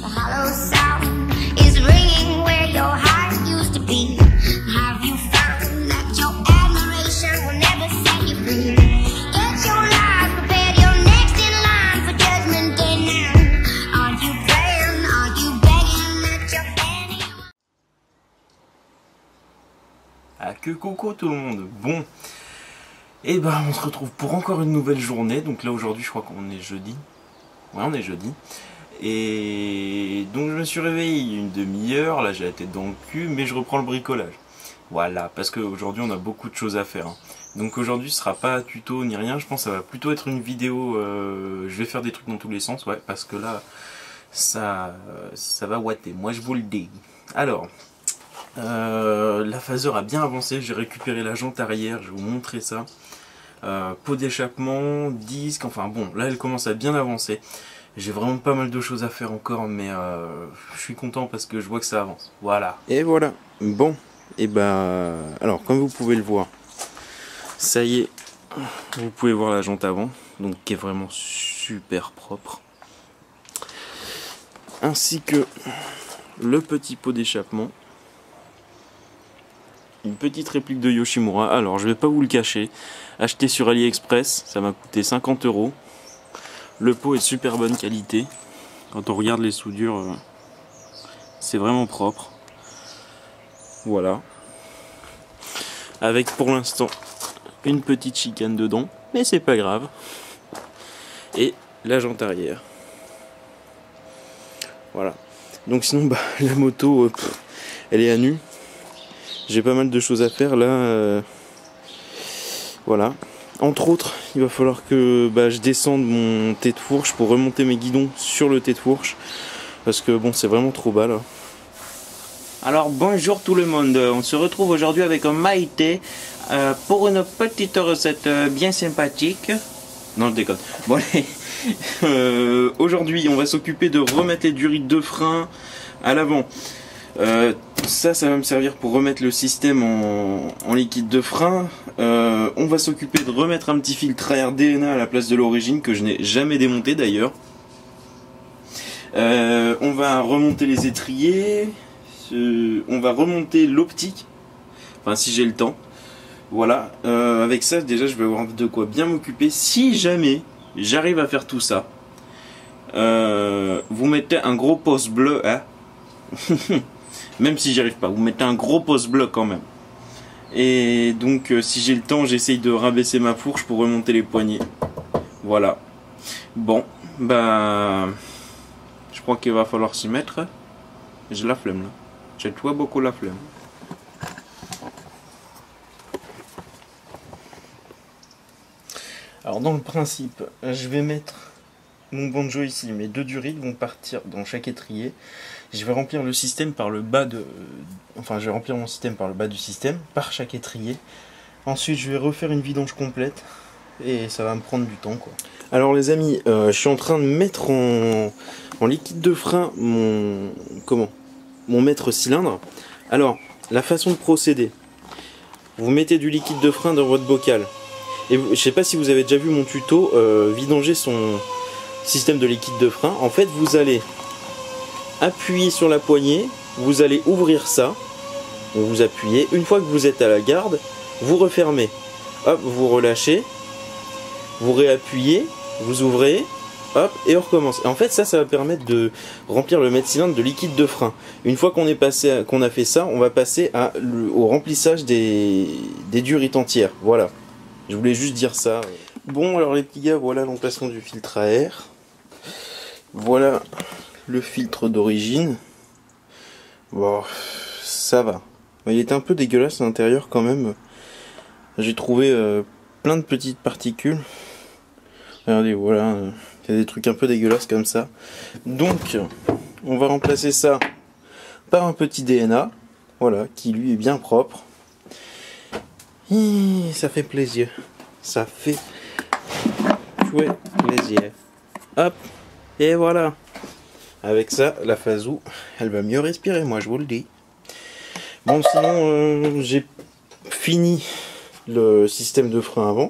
The hollow sound is ringing where your heart used to be. Have you found that your admiration will never set you free? Get your life prepared, you're next in line for judgment day now. Are you praying? Are you begging that your penny? Ah, que coco tout le monde. Bon, et ben on se retrouve pour encore une nouvelle journée. Donc là aujourd'hui je crois qu'on est jeudi. Ouais, on est jeudi. Et donc je me suis réveillé une demi-heure, là j'ai la tête dans le cul, mais je reprends le bricolage. Voilà, parce qu'aujourd'hui on a beaucoup de choses à faire. Donc aujourd'hui ce sera pas tuto ni rien, je pense que ça va plutôt être une vidéo, je vais faire des trucs dans tous les sens, ouais, parce que là ça va ouater, moi je vous le dis. Alors, la phaseur a bien avancé, j'ai récupéré la jante arrière, je vais vous montrer ça. Pot d'échappement, disque, enfin bon, là elle commence à bien avancer. J'ai vraiment pas mal de choses à faire encore, mais je suis content parce que je vois que ça avance. Voilà. Et voilà. Bon, et ben, alors comme vous pouvez le voir, ça y est, vous pouvez voir la jante avant, donc qui est vraiment super propre. Ainsi que le petit pot d'échappement. Une petite réplique de Yoshimura. Alors je vais pas vous le cacher, acheté sur AliExpress, ça m'a coûté 50 €. Le pot est de super bonne qualité. Quand on regarde les soudures, c'est vraiment propre. Voilà. Avec pour l'instant une petite chicane dedans, mais c'est pas grave. Et la jante arrière. Voilà. Donc sinon bah, la moto, elle est à nu. J'ai pas mal de choses à faire là. Voilà. Entre autres, il va falloir que je descende mon thé de fourche pour remonter mes guidons sur le thé de fourche. Parce que bon, c'est vraiment trop bas là. Alors bonjour tout le monde, on se retrouve aujourd'hui avec un Maïté pour une petite recette bien sympathique. Non, je déconne. Bon allez, aujourd'hui on va s'occuper de remettre les durites de frein à l'avant. Ça va me servir pour remettre le système en liquide de frein. On va s'occuper de remettre un petit filtre à air DNA à la place de l'origine que je n'ai jamais démonté d'ailleurs. On va remonter les étriers. On va remonter l'optique. Enfin si j'ai le temps. Voilà. Avec ça déjà je vais avoir de quoi bien m'occuper. Si jamais j'arrive à faire tout ça, vous mettez un gros pouce bleu, hein. Même si j'y arrive pas, vous mettez un gros pouce bleu quand même. Et donc si j'ai le temps, j'essaye de rabaisser ma fourche pour remonter les poignées. Voilà. Bon, bah je crois qu'il va falloir s'y mettre. J'ai la flemme là. J'ai toi beaucoup la flemme. Alors dans le principe, je vais mettre mon banjo ici, mes deux durites vont partir dans chaque étrier. Je vais remplir le système par le bas de... Enfin, je vais remplir mon système par le bas du système, par chaque étrier. Ensuite, je vais refaire une vidange complète. Et ça va me prendre du temps, quoi. Alors les amis, je suis en train de mettre en liquide de frein mon maître cylindre. Alors, la façon de procéder. Vous mettez du liquide de frein dans votre bocal. Et je sais pas si vous avez déjà vu mon tuto, vidanger son système de liquide de frein. En fait, vous allez appuyer sur la poignée, vous allez ouvrir ça, vous appuyez, une fois que vous êtes à la garde, vous refermez, hop, vous relâchez, vous réappuyez, vous ouvrez, hop, et on recommence. Et en fait ça va permettre de remplir le mètre cylindre de liquide de frein. Une fois qu'on a fait ça, on va passer au remplissage des durites entières, voilà. Je voulais juste dire ça. Bon alors les petits gars, voilà l'emplacement du filtre à air. Voilà le filtre d'origine. Bon, ça va. Il était un peu dégueulasse à l'intérieur quand même. J'ai trouvé plein de petites particules. Regardez, voilà. Il y a des trucs un peu dégueulasses comme ça. Donc, on va remplacer ça par un petit DNA. Voilà, qui lui est bien propre. Et ça fait plaisir. Ça fait plaisir. Hop, et voilà. Avec ça, la Fazou, elle va mieux respirer, moi je vous le dis. Bon, sinon, j'ai fini le système de frein avant.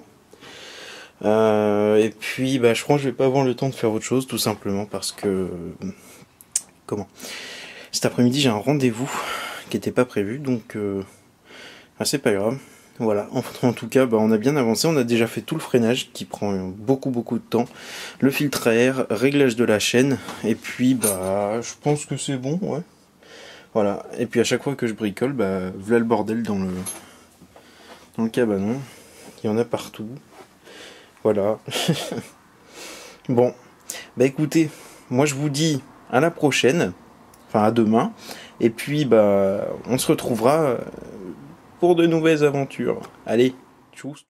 Et puis, je crois que je vais pas avoir le temps de faire autre chose, tout simplement parce que comment? Cet après-midi j'ai un rendez-vous qui n'était pas prévu, donc c'est pas grave. Voilà, en tout cas, on a bien avancé, on a déjà fait tout le freinage qui prend beaucoup de temps, le filtre à air, réglage de la chaîne, et puis je pense que c'est bon, ouais. Voilà, et puis à chaque fois que je bricole, voilà le bordel dans le cabanon, il y en a partout, voilà. Bon, écoutez, moi je vous dis à la prochaine, enfin à demain, et puis on se retrouvera pour de nouvelles aventures. Allez, tchuss.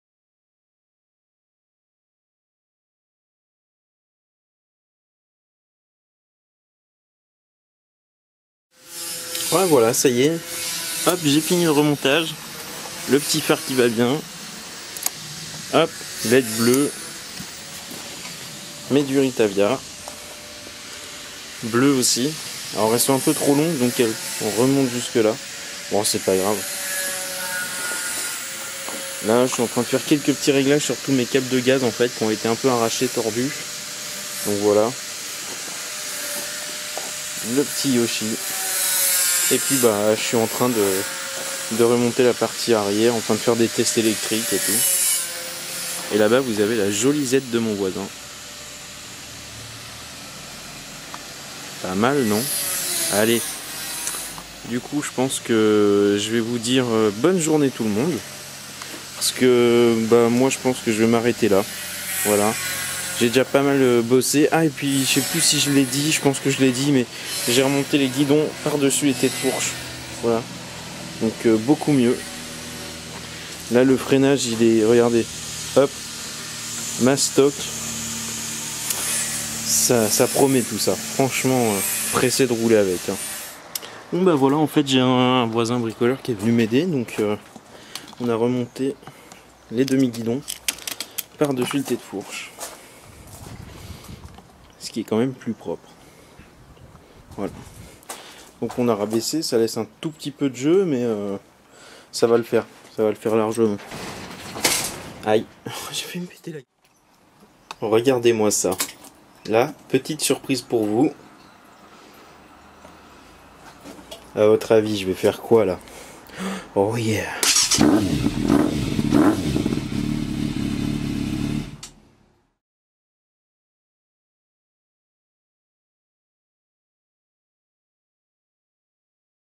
Ouais, voilà, ça y est. Hop, j'ai fini le remontage. Le petit phare qui va bien. Hop, LED bleu. Médurite Avia. Bleu aussi. Alors elles sont un peu trop longues, donc on remonte jusque là. Bon, c'est pas grave. Là, je suis en train de faire quelques petits réglages sur tous mes câbles de gaz en fait, qui ont été un peu arrachés, tordus. Donc voilà. Le petit Yoshi. Et puis je suis en train de remonter la partie arrière, en train de faire des tests électriques et tout. Et là-bas vous avez la jolie Z de mon voisin. Pas mal, non? Allez. Du coup je pense que je vais vous dire bonne journée tout le monde. Parce que moi je pense que je vais m'arrêter là. Voilà. J'ai déjà pas mal bossé. Ah, et puis je sais plus si je l'ai dit, je pense que je l'ai dit, mais j'ai remonté les guidons par-dessus les têtes fourches. Voilà. Donc beaucoup mieux. Là le freinage il est, regardez, hop, mastoc. Ça promet tout ça. Franchement, pressé de rouler avec. Hein. Bon voilà, en fait j'ai un voisin bricoleur qui est venu m'aider, donc on a remonté les demi-guidons par-dessus le tête fourche. Ce qui est quand même plus propre. Voilà. Donc on a rabaissé, ça laisse un tout petit peu de jeu, mais ça va le faire. Ça va le faire largement. Aïe, j'ai fait me péter la gueule. Regardez-moi ça. Là, petite surprise pour vous. À votre avis, je vais faire quoi là? Oh yeah!